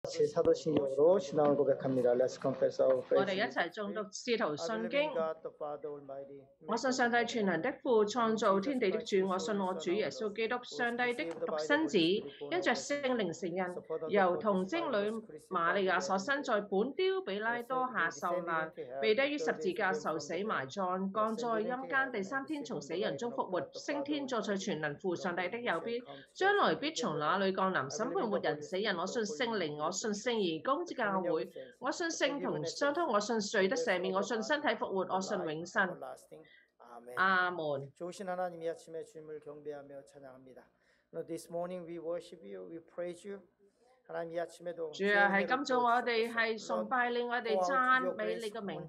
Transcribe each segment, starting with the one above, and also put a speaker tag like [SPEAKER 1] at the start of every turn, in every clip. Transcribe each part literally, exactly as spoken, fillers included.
[SPEAKER 1] 같이 사도신경으로 신앙을 고백합니다. Let's confess our
[SPEAKER 2] 我
[SPEAKER 1] faith.
[SPEAKER 2] 哋一齊誦讀《使徒
[SPEAKER 1] I
[SPEAKER 2] 信
[SPEAKER 1] believe
[SPEAKER 2] 經》。
[SPEAKER 1] in God the Father Almighty.
[SPEAKER 2] 我信上帝全能的父，創造天地的主。我信我主耶穌基督，上帝的獨生子，因着聖靈成人，由童貞女瑪利亞所生，在本丟比拉多下受難，被釘於十字架受死埋葬，降在陰間，第三天從死人中復活，升天坐在全能父上帝的右邊，將來必從那裏降臨審判活人死人。我信聖靈，我信聖而公之教會，我信聖同相通，我信罪得赦免，我信身體復活，我信永生。 아멘.
[SPEAKER 1] 좋으신 하나님 이 아침에 주님을 경배하며 찬양합니다. This morning we worship you, we praise you. 하나님 이 아침에도
[SPEAKER 2] 主啊，喺今早我哋係崇拜你，我哋讚美你嘅名。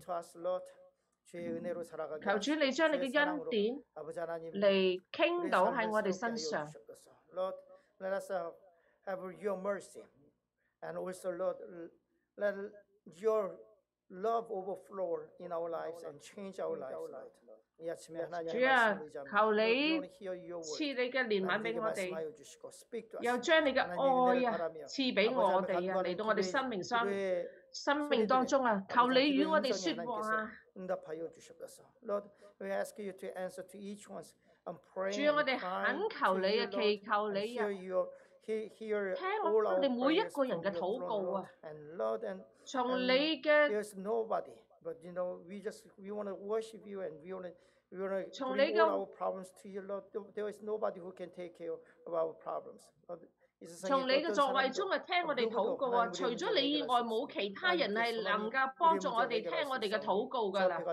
[SPEAKER 2] 求主你將你嘅恩典嚟傾倒喺我哋身上。
[SPEAKER 1] Lord, let us have your mercy, and also Lord, let your love overflow in our lives and change our lives. 主啊，求你賜你嘅憐憫俾我哋，又將你嘅愛啊賜俾我哋啊，嚟到我哋生命生生命當中啊，求你與我哋説話。 Lord, we ask you to answer to each one. I'm
[SPEAKER 2] 主啊，我哋懇求你啊，祈求你啊，聽我哋每一個人嘅禱告啊，從你嘅。
[SPEAKER 1] But you know, we just we want to worship you and we want to we want to
[SPEAKER 2] 從
[SPEAKER 1] bring
[SPEAKER 2] 你
[SPEAKER 1] all
[SPEAKER 2] 嘅
[SPEAKER 1] our problems to you, Lord. There is nobody who can take care of our problems.
[SPEAKER 2] 從你嘅座位中啊，聽我哋禱告啊！除咗你以外，冇其他人係能夠幫助我哋聽我哋嘅禱告㗎啦。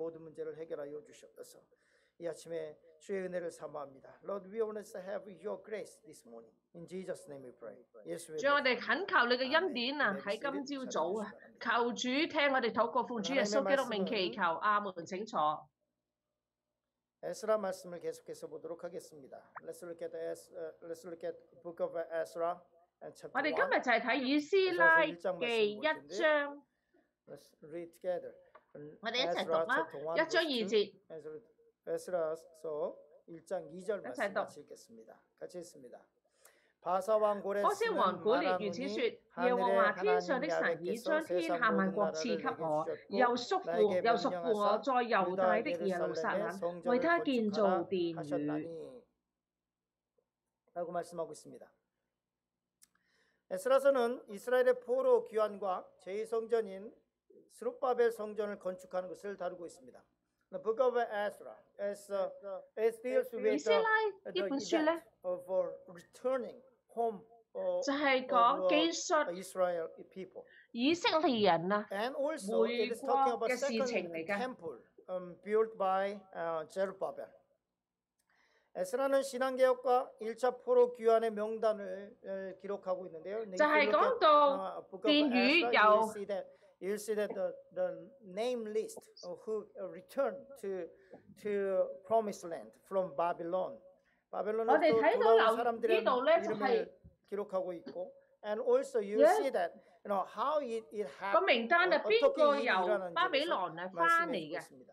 [SPEAKER 1] 이 아침에 주의 은혜를 사모합니다. Lord, we want to have your grace this morning. In Jesus' name we pray.
[SPEAKER 2] 主，我哋懇求你嘅恩典啊，喺今朝早啊，求主聽我哋禱告，奉主耶穌基督名祈求，阿門。請坐。
[SPEAKER 1] 에스라 말씀을 계속해서 보도록 하겠습니다. Let's look at uh, Let's look at Book of Ezra and chapter one.
[SPEAKER 2] 我哋今日就係睇以斯拉記一章。
[SPEAKER 1] Let's read together.
[SPEAKER 2] 我哋一齊讀啦，一章二節。
[SPEAKER 1] 에스라서 일 장 이 절 말씀 같이 읽겠습니다. 같이 읽습니다.
[SPEAKER 2] 波斯王古列如此說：耶和華天上的神已將天下萬國賜給我，又束縛又束縛我在猶大的耶路撒冷，為他建造殿宇。
[SPEAKER 1] 라고 말씀하고 있습니다. 에스라서는 이스라엘의 포로 귀환과 제이 성전인 스룹바벨 성전을 건축하는 것을 다루고 있습니다. The book of Ezra is uh, it deals with the, the event of uh, returning home uh,
[SPEAKER 2] 就係講記述
[SPEAKER 1] Israel people.
[SPEAKER 2] 以色列人啊
[SPEAKER 1] And also it is talking about
[SPEAKER 2] 嘅事情嚟
[SPEAKER 1] second
[SPEAKER 2] 㗎。
[SPEAKER 1] temple um, built by uh, Zerubbabel. 에스라는 신앙개혁과 일 차 포로 귀환의 명단을 uh, 기록하고 있는데요.
[SPEAKER 2] 就係講到殿宇由
[SPEAKER 1] You'll see that the, the name list of who returned to to promised land from Babylon. 바벨론으로 돌아온 사람들의 이름을 기록하고 있고, and also you see that you know how it it happened. 어떻게 일어났는지 말씀해 주셨습니다.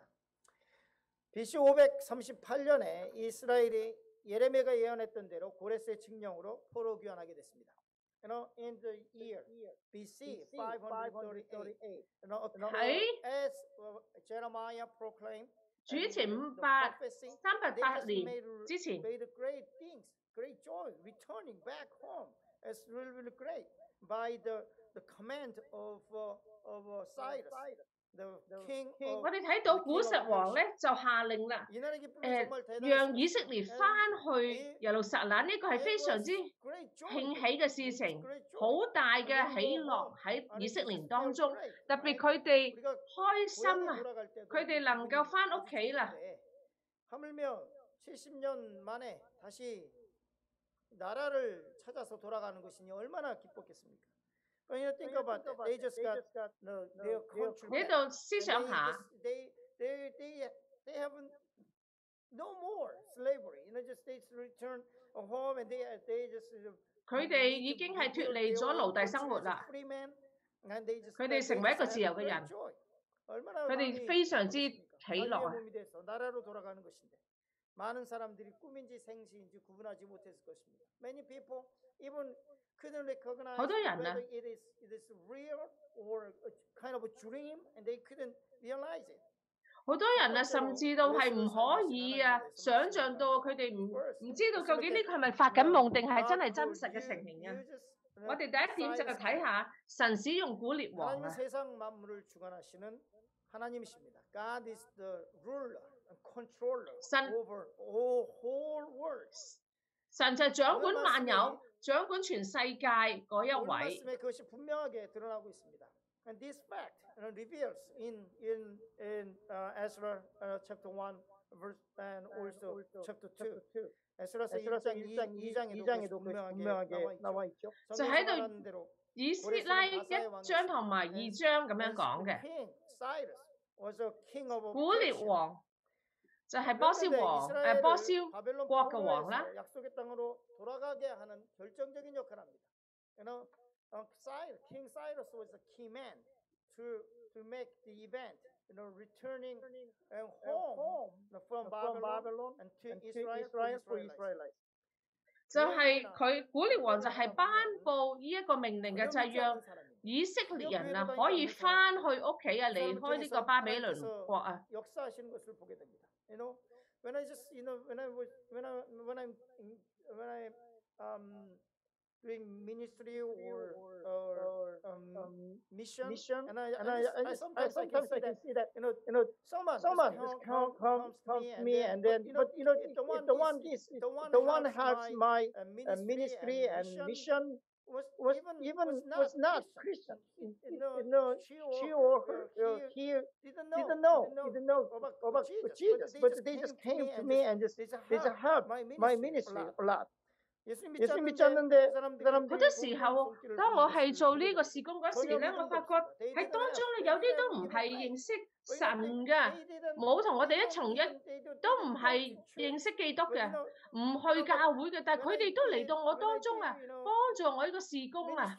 [SPEAKER 1] 비씨 오백삼십팔 년에 이스라엘이 예레미야가 예언했던 대로 고레스의 칙령으로 포로 귀환하게 됐습니다. You know, in the year B C five thirty-eight, you know, as Jeremiah proclaimed,
[SPEAKER 2] 主前五百三百八年之前，
[SPEAKER 1] made great things, great joy, returning back home. It's really, really great by the the command of uh, of uh, Cyrus, the king.
[SPEAKER 2] 我哋睇到古實王咧就下令啦，誒，讓以色列翻去耶路撒冷，呢個係非常之興起嘅事情，好大嘅喜樂喺以色列當中，特別佢哋開心啊，佢哋能夠翻屋企啦。
[SPEAKER 1] 하물며 칠십 년 만에 다시 나라를 찾아서 돌아가는 것이니 얼마나 기뻤겠습니까? When you think about it, they just got the, their country back.
[SPEAKER 2] 呢度思想下，
[SPEAKER 1] They they they they have no more slavery. You know, just they return home and they they just
[SPEAKER 2] 佢哋已經係脫離咗奴隸生活啦，佢哋成為一個自由嘅人，佢哋非常之喜樂啊！
[SPEAKER 1] 많은 사람들이 꿈인지 생시인지 구분하지 못했을 것입니다. Many people even couldn't recognize
[SPEAKER 2] 好多人啊
[SPEAKER 1] whether it is it is real or a kind of a dream, and they couldn't realize it.
[SPEAKER 2] 好多人啊，甚至到係唔可以啊，想像到佢哋唔唔知道究竟呢個係咪發緊夢定係真係真實嘅情形啊！我哋第一點就係睇下神使用古列王啊。
[SPEAKER 1] 세상 만물을 주관하시는 하나님이십니다. God is the ruler and controller over all whole world.
[SPEAKER 2] 神就係掌管萬有、掌管全世界嗰一位。
[SPEAKER 1] 그것이 분명하게 드러나고 있습니다. And this fact reveals in in in uh, Ezra uh, chapter one verse and also chapter two. 에스라서 일 장 이 장에도 분명하게 나와 있죠.
[SPEAKER 2] 就喺度以斯拉一章同埋二章咁樣講嘅。古列王就係波斯王誒波斯國嘅王啦。
[SPEAKER 1] 약속의 땅으로 돌아가게 하는 결정적인 역할을 합니다. You know, uh, Cyrus, King Cyrus was a key man to to make the event. You know, returning uh, home from Babylon and to Israel for Israelites.
[SPEAKER 2] 就係佢古列王就係頒布呢一個命令嘅，就係讓以色列人啊可以翻去屋企啊，離開呢個巴比倫國啊。
[SPEAKER 1] 역사하시는 것을 보게 됩니다. You know, when I just, you know, when I was, when I, when I, when I, um, doing ministry or or um, um, mission, mission, and I, and I, I, I sometimes, I, sometimes I can see that, you know, you know, someone, someone just come, come, comes to me, and then, but you know, the one, the one, is, the one has my uh, ministry and mission. Was, was even was not, was not Christian. Christian. You know, you know, she or, she or her uh, he didn't know, didn't know, didn't know about, about Jesus, but they just came to me and just they just helped my ministry a lot.
[SPEAKER 2] 好多時候，當我係做呢個事工嗰時咧，我發覺喺當中咧有啲都唔係認識神㗎，冇同我哋一從一，都唔係認識基督嘅，唔去教會嘅，但係佢哋都嚟到我當中啊，幫助我呢個事工啊。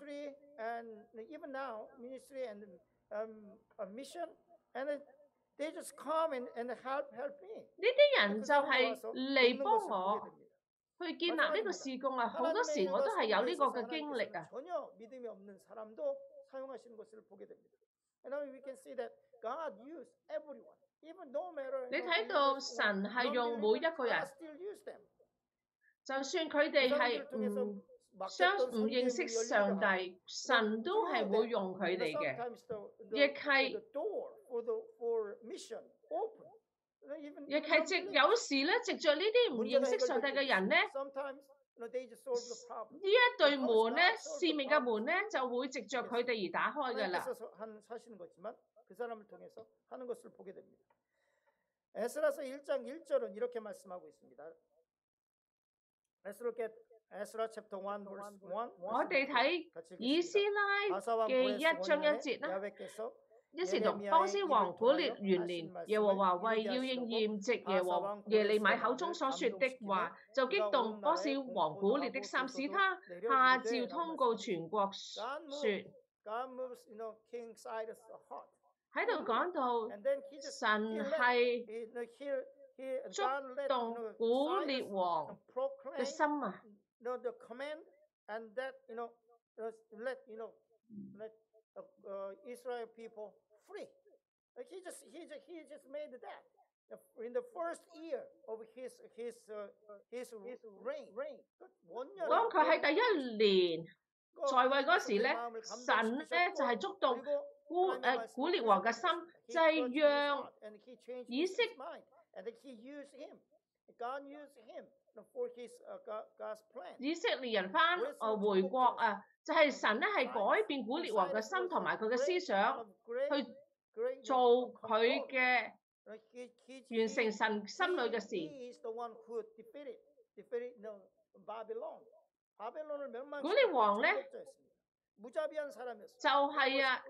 [SPEAKER 1] They just come and and help help me.
[SPEAKER 2] 呢啲人就係嚟幫我。 去建立呢個事工啊，好多時我都係有呢個嘅經歷啊。
[SPEAKER 1] 전혀 믿음이 없는 사람도 사용하시는 것을 보게 됩니다. And we can see that God used everyone, even no matter.
[SPEAKER 2] 你睇到神係用每一個人，就算佢哋係唔相唔認識上帝，神都係會用佢哋嘅，亦係。 亦係藉有時咧，藉着呢啲唔認識上帝嘅人咧，呢一對門咧，使命嘅門咧，就會藉着佢哋而打開㗎啦。
[SPEAKER 1] 에스라서 일 장 일 절은 이렇게 말씀하고 있습니다. 에스라 chapter one verse one.
[SPEAKER 2] 我哋睇以斯拉嘅一章一節啦。 一時讀波斯王古列元年，耶和華為要應驗藉耶和耶利米口中所說的話，就激動波斯王古列的心，使他下詔通告全國說。喺度講到神係觸動古列王嘅心啊！
[SPEAKER 1] Uh, Israel people free. Like he just he just he just made that in the first year of his his uh, his reign.
[SPEAKER 2] 講佢喺第一年在位嗰時咧，神咧就係觸動古誒古列王嘅心，就係讓以色以色列人翻誒回國啊！ 就係神咧，係改變古列王嘅心同埋佢嘅思想，去做佢嘅完成神心裏嘅事。古列王咧就係啊，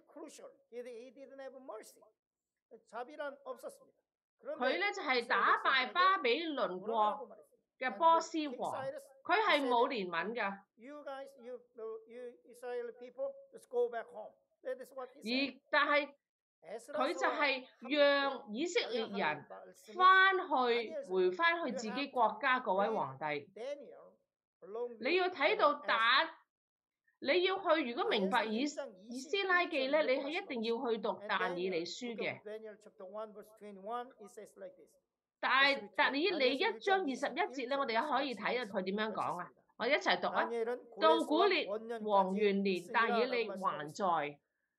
[SPEAKER 2] 佢咧就係打敗巴比倫國嘅波斯王。 佢係冇憐憫㗎，而但係佢就係讓以色列人翻去回翻去自己國家嗰位皇帝。你要睇到打，你要去，如果明白以以斯拉記咧，你係一定要去讀但以理書嘅。但但以理一章二十一節咧，我哋又可以睇下佢點樣講啊！我哋一齊讀啊！到古列王元年，但以理還在。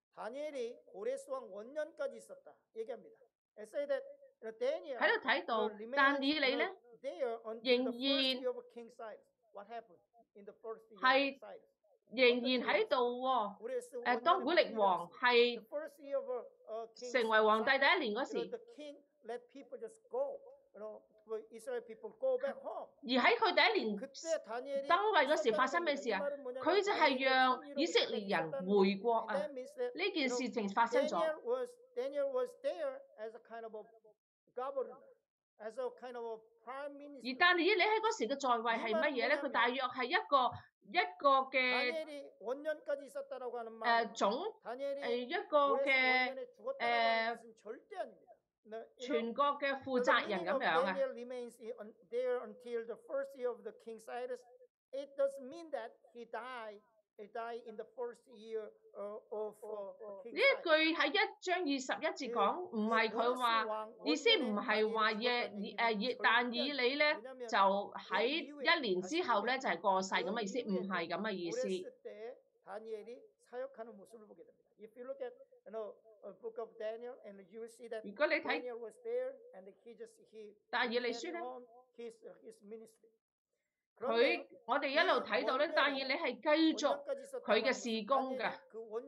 [SPEAKER 2] 喺度睇到，但以理咧仍然係仍然喺度喎。誒，當古列王係成為皇帝第一年嗰時，而喺佢第一年登位嗰時發生咩事啊？佢就係讓以色列人回國啊！呢件事情發生咗。而但以理喺嗰時嘅在位係乜嘢咧？佢大約係一個一個嘅誒總誒一個嘅誒全國嘅負責人咁樣啊。呢一句喺一章二十一節講，唔係佢話意思，唔係話耶誒但以理咧就喺一年之後咧就係過世咁嘅意思，唔係咁嘅意思。如果你睇但以理書咧，佢我哋一路睇到咧，但以理係繼續佢嘅事工㗎。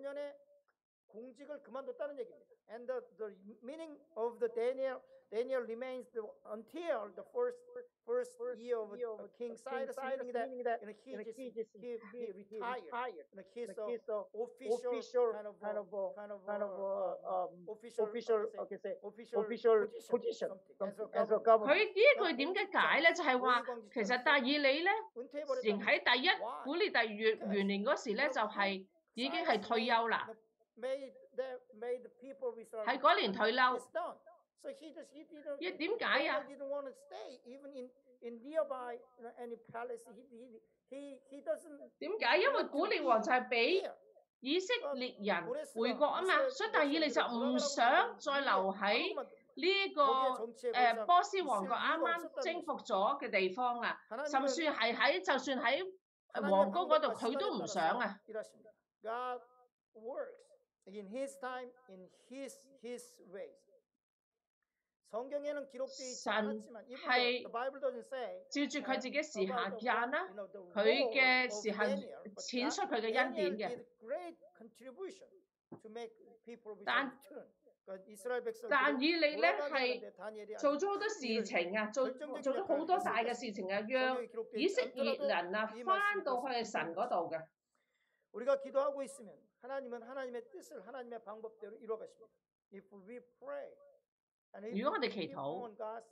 [SPEAKER 1] Daniel remains until the first first year of King Cyrus, meaning that he just he, he retired. He's the official kind of kind of kind of kind of um official okay say official position as a governor.
[SPEAKER 2] 佢呢一句點解解咧？就係話其實但以理咧，仍喺第一古列第月元年嗰時咧，就係已經係退休啦。喺嗰年退休。一點解啊？點解？因為古列王就係俾以色列人回國啊嘛，所以但以理就唔想再留喺呢個誒波斯王國啱啱征服咗嘅地方啊，甚算係喺就算喺皇宮嗰度，佢都唔想啊。神係照住佢自己時下間啦，佢嘅時候顯出佢嘅恩典嘅。但但以理咧係做咗好多事情啊，做做咗好多大嘅事情啊，讓以色列人啊翻到去神嗰度嘅。如果我哋祈禱，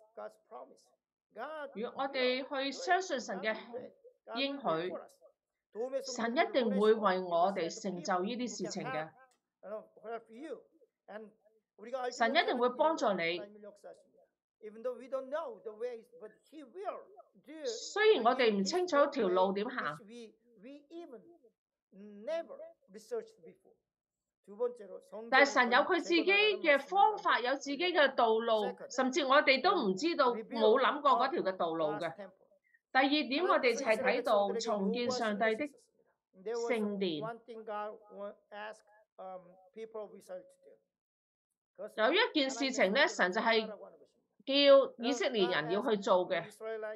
[SPEAKER 2] 如果我哋去相信神嘅應許，神一定會為我哋成就呢啲事情嘅。神一定會幫助你。雖然我哋唔清楚條路點行，但係神有佢自己嘅方法，有自己嘅道路，甚至我哋都唔知道，冇諗過嗰條嘅道路嘅。第二點，我哋就係睇到重建上帝的聖殿。有一件事情咧，神就係叫以色列人要去做嘅，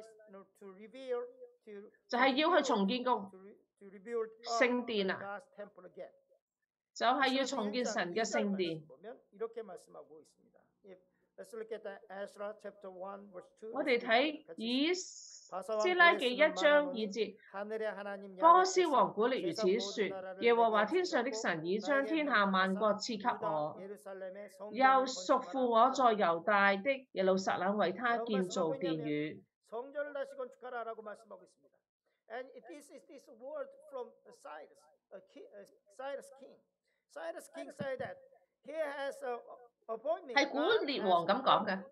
[SPEAKER 2] 就係要去重建個聖殿啊。就係要重建神嘅聖殿。我哋睇以斯拉記一章二節，波斯王古列如此說：耶和華天上的神已將天下萬國賜給我，又囑咐我在猶大的耶路撒冷為他建造殿宇。
[SPEAKER 1] Cyrus King said that
[SPEAKER 2] 係古列王咁講嘅。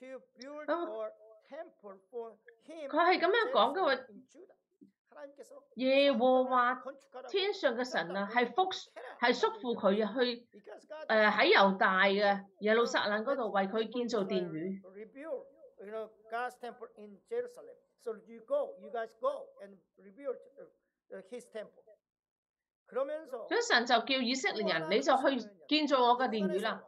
[SPEAKER 2] 佢係咁樣講嘅喎。耶和華天上嘅神啊，係福係祝福佢啊，去誒喺猶大嘅耶路撒冷嗰度為佢建造殿宇。所以神就叫以色列人，你就去建造我嘅殿宇啦。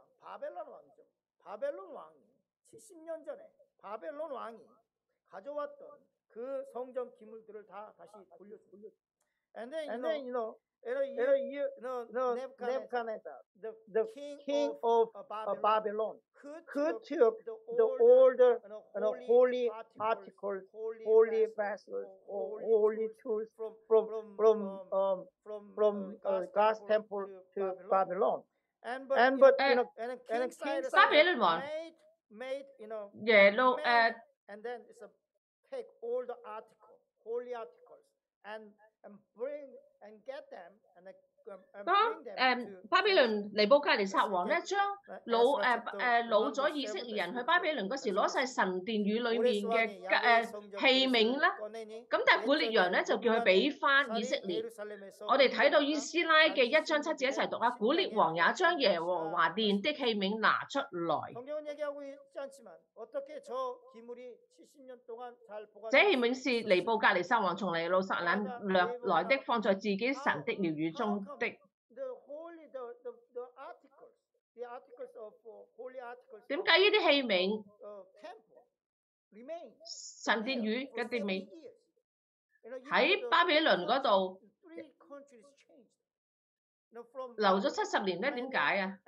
[SPEAKER 1] And then, and then, you know, you know, Nebuchadnezzar, the, the king of uh, Babylon, who took the older, you know, holy articles, holy vessels, or holy tools from from um, from uh, God's temple to Babylon. And but you know, and King Cyrus made made you know,
[SPEAKER 2] made,
[SPEAKER 1] and then it's a take all the articles, holy articles, and and bring and get them and
[SPEAKER 2] 當誒巴比倫尼布甲尼撒王咧，將老誒誒老咗以色列人去巴比倫嗰時，攞晒神殿宇裏面嘅誒器皿啦。咁但係古列王咧就叫佢俾翻以色列。我哋睇到以斯拉嘅一章七節一齊讀啊，古列王也將耶和華殿的器皿拿出來。這器皿是尼布甲尼撒王從尼布撒冷掠來的，放在自己神的廟宇中的。點解呢啲器皿神殿宇嘅殿尾喺巴比倫嗰度留咗七十年咧？點解啊？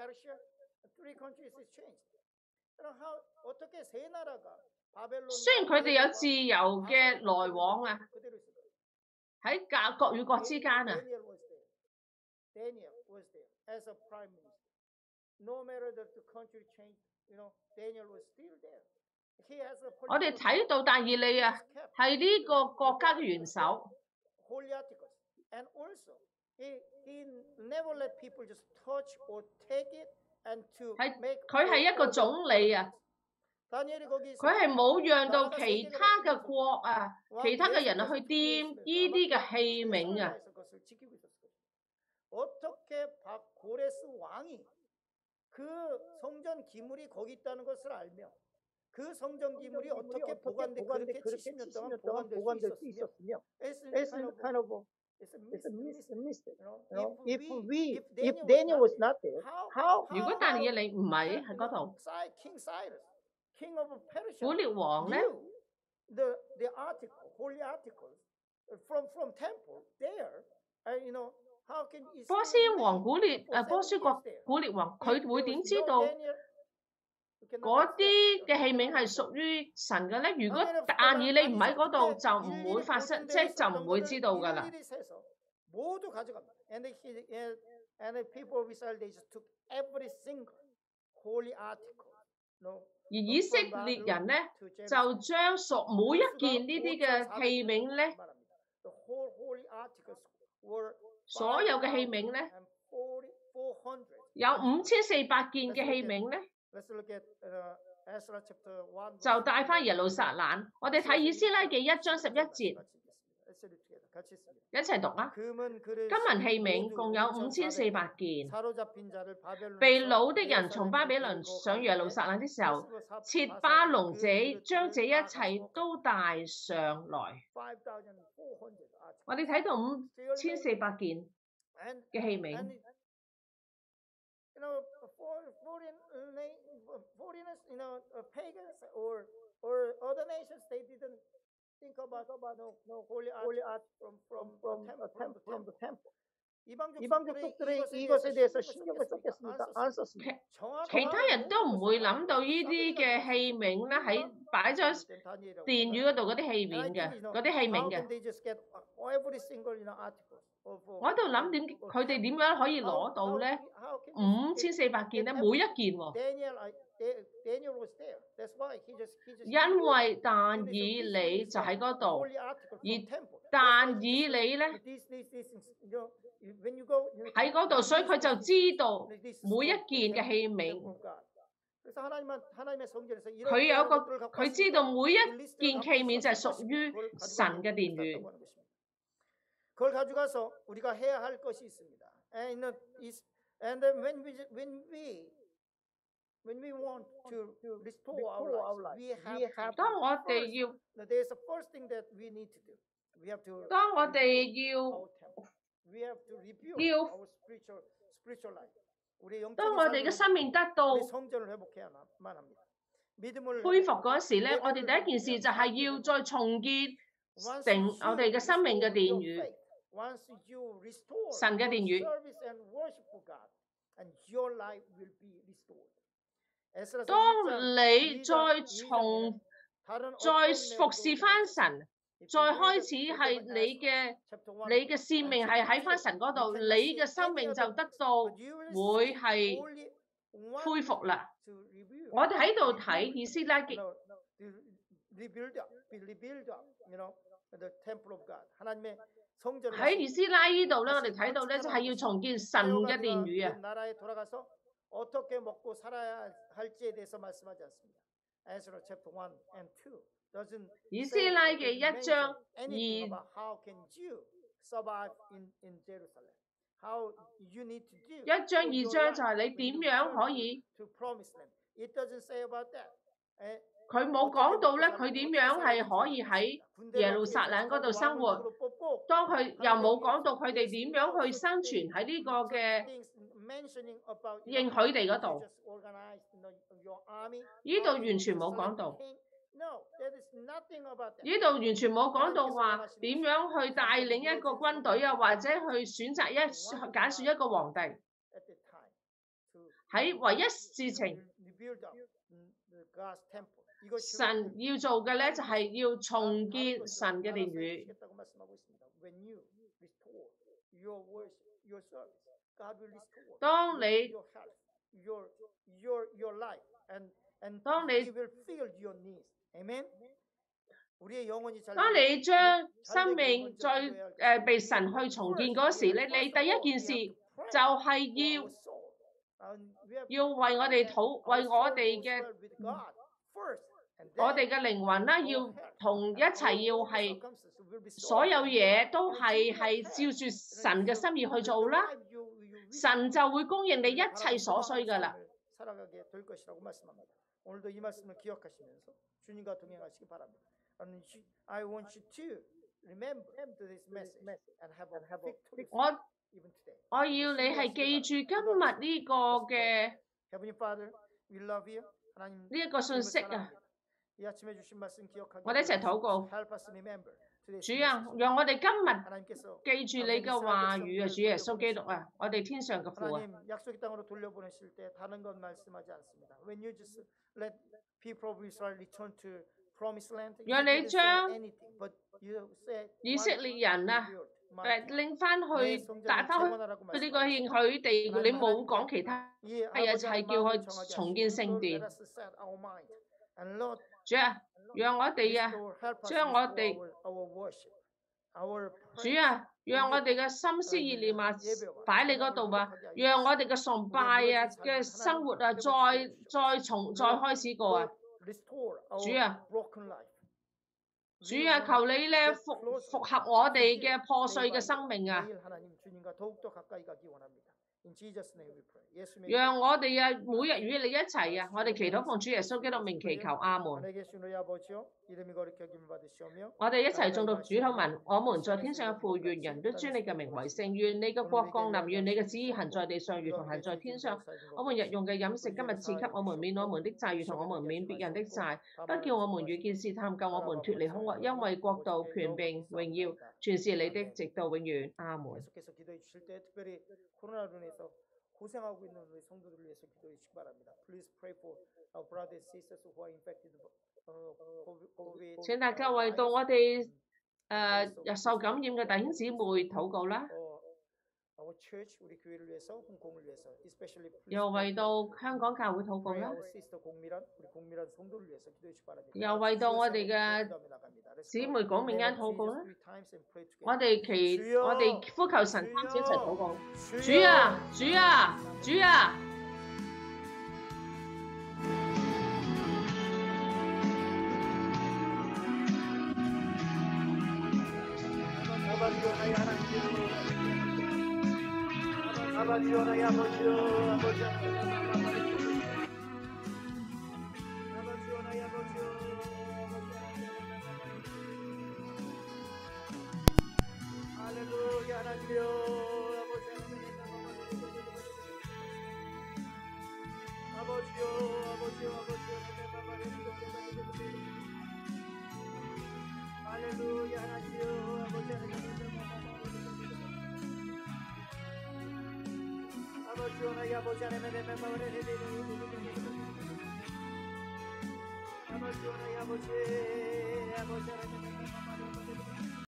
[SPEAKER 2] 雖然佢哋有自由嘅來往啊，喺各國與國之間啊。我哋睇到但以理啊，係呢個國家嘅元首。係佢係一個總理啊。佢係冇讓到其他嘅國啊、其他嘅人啊去掂呢啲嘅器皿啊。如果但以理唔係喺嗰度，古列王咧，波斯王古列誒波斯國古列王，佢會點知道嗰啲嘅器皿係屬於神嘅咧？如果但以理唔喺嗰度，就唔會發生，即係就唔會知道㗎啦。而以色列人咧，就將屬每一件呢啲嘅器皿咧，所有嘅器皿咧，有五千四百件嘅器皿咧，就帶翻耶路撒冷。我哋睇以斯拉記一章十一節，一齊讀啊！金銀器皿共有五千四百件。被擄的人從巴比倫上耶路撒冷的時候，設巴龍者將這一切都帶上來。我哋睇到五千四百件嘅器皿。其他人都唔會諗到呢啲嘅器皿咧，喺擺咗殿宇嗰度嗰啲器皿嘅，嗰啲器皿嘅。我喺度諗點，佢哋點樣可以攞到咧？五千四百件咧，每一件喎。因為但以理就喺嗰度，而但以理咧， 喺嗰度，所以佢就知道每一件嘅器皿。佢有一個，佢知道每一件器皿就係屬於神嘅殿宇。
[SPEAKER 1] 그걸 가져가서 우리가 해야 할 것이 있습니다. And when we when we when we want to restore our lives, we have.
[SPEAKER 2] 當我哋要
[SPEAKER 1] There's the first thing that we need to do. We have to.
[SPEAKER 2] 當我哋要
[SPEAKER 1] We have to rebuild our spiritual spiritual life.
[SPEAKER 2] 當我哋嘅生命得到恢復嗰時咧，我哋第一件事就係要再重建成我哋嘅生命嘅殿宇。神嘅殿宇。當你再從再服侍翻神，再開始係你嘅你嘅使命係喺翻神嗰度，你嘅生命就得到會係恢復啦。我哋喺度睇以斯拉記。喺以斯拉呢度咧，我哋睇到咧就係要重建神嘅殿宇啊。以斯拉嘅一章二一章二章就係你點樣可以。佢冇講到咧，佢點樣係可以喺耶路撒冷嗰度生活。當佢又冇講到佢哋點樣去生存喺呢個嘅應許地嗰度。呢度完全冇講到。呢度完全冇講到話點樣去帶領一個軍隊啊，或者去選擇一揀選一個皇帝。喺唯一事情。神要做嘅咧，就係要重建神嘅殿宇。當你當你當你將生命再誒、呃、被神去重建嗰時咧，你第一件事就係要要為我哋禱，為我哋嘅。我哋嘅靈魂啦，要同一齊，要係所有嘢都係係照住神嘅心意去做啦，神就會供應你一切所需噶啦。我我要你係記住今日呢個嘅呢一個信息啊！我哋一齊禱告，主啊，讓我哋今日記住你嘅話語啊，主耶穌基督啊，我哋天上嘅父啊，讓你將以色列人啊誒拎翻去帶翻去佢呢個應許地，你冇講其他係啊，就係叫佢重建聖殿。主啊，讓我哋啊，將我哋，主啊，讓我哋嘅心思意念啊，擺你嗰度啊，讓我哋嘅崇拜啊嘅生活啊，再再從再開始過啊，主啊，主啊，求你咧復復合我哋嘅破碎嘅生命啊！讓我哋啊，每日與你一齊啊！我哋祈禱奉主耶穌基督名祈求，阿門。我哋一齊誦讀主禱文，我們在天上嘅父，願人都尊你嘅名為聖，願你嘅國降臨，願你嘅旨意行在地上，如同行在天上。我們日用嘅飲食，今日賜給我們，免我們的債，如同我們免別人的債，不叫我們遇見試探，救我們脫離兇惡，因為國度、權柄、榮耀，全是你的，直到永遠，阿門。 고생하고 있는 우리 성도들을 위해서 기도해 주시기 바랍니다. Please pray for our brothers and sisters who are infected with COVID. 請大家為到我哋誒受感染嘅弟兄姊妹禱告啦。 又為到香港教會禱告啦，又為到我哋嘅姊妹講明間禱告啦。我哋祈，我哋呼求神三次一齊禱告。主啊，主啊，主啊！